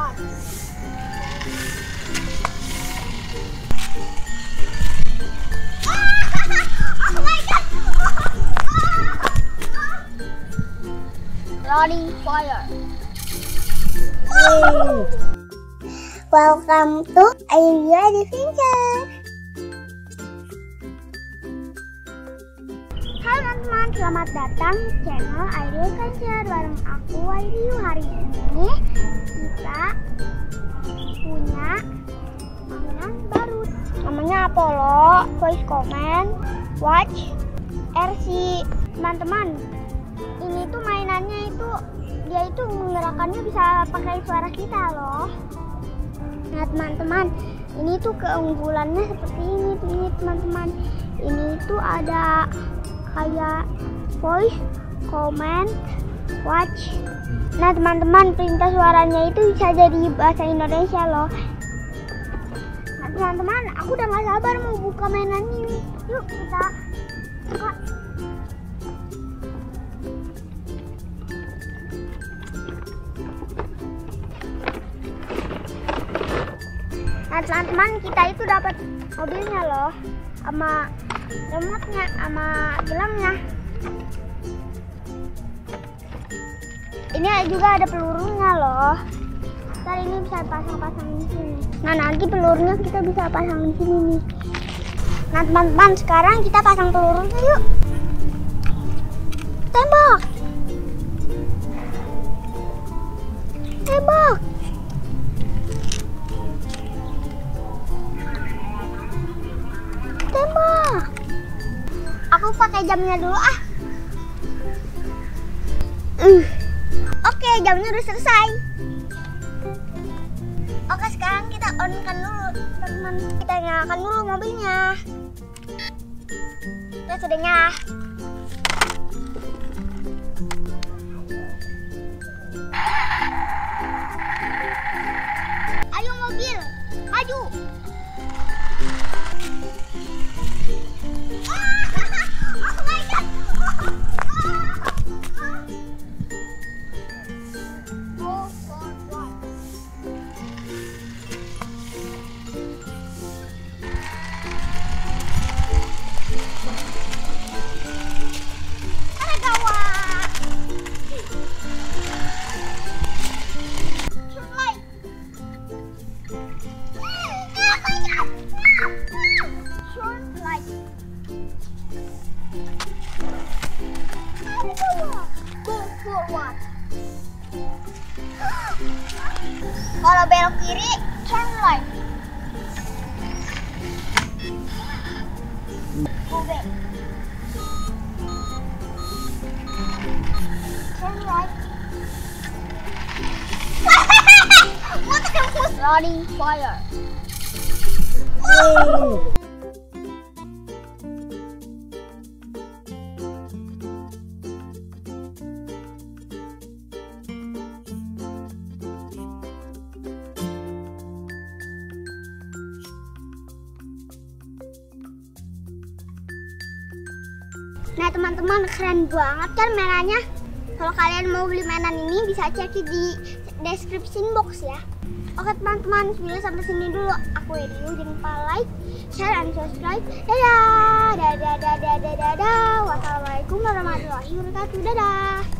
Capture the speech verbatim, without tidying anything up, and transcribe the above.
one. Oh my god! Running fire. Welcome to Idea Adventure. Halo teman-teman, selamat datang di channel Idea Adventure bareng aku Ayu. Hari ini kita punya mainan baru. Namanya Apollo Voice Command Watch R C. Teman-teman, ini tuh mainannya itu dia itu menggerakkannya bisa pakai suara kita loh. Nah teman-teman, ini tuh keunggulannya seperti ini ini teman-teman. Ini tuh ada kayak voice command watch. Nah teman-teman, perintah suaranya itu bisa jadi bahasa Indonesia loh. Nah teman-teman, aku udah gak sabar mau buka mainan ini. Yuk kita buka. Nah teman-teman, kita itu dapat mobilnya loh, sama remote-nya, sama gelangnya. Ini juga ada pelurunya loh. Ntar ini bisa pasang-pasang di sini. Nah nanti pelurunya kita bisa pasang di sini nih. Nah teman-teman, sekarang kita pasang pelurunya yuk. Tembak. Tembak. Tembak. Aku pakai jamnya dulu ah. Uh. Oke, jamnya udah selesai. Oke, sekarang kita on kan dulu, teman-teman. Kita nyalakan dulu mobilnya. Ya sudahnya. Ayo mobil, maju. Kalau belok kiri, turn right. Go back. Turn right. What the was running fire? Oh. Nah teman-teman, keren banget kan mainannya. Kalau kalian mau beli mainan ini bisa cek di description box ya. Oke teman-teman, video sampai sini dulu. Aku Edu, jangan lupa like, share, dan subscribe. Dadah, dadah, dadah, dadah, dadah. Wassalamualaikum warahmatullahi wabarakatuh. Dadah.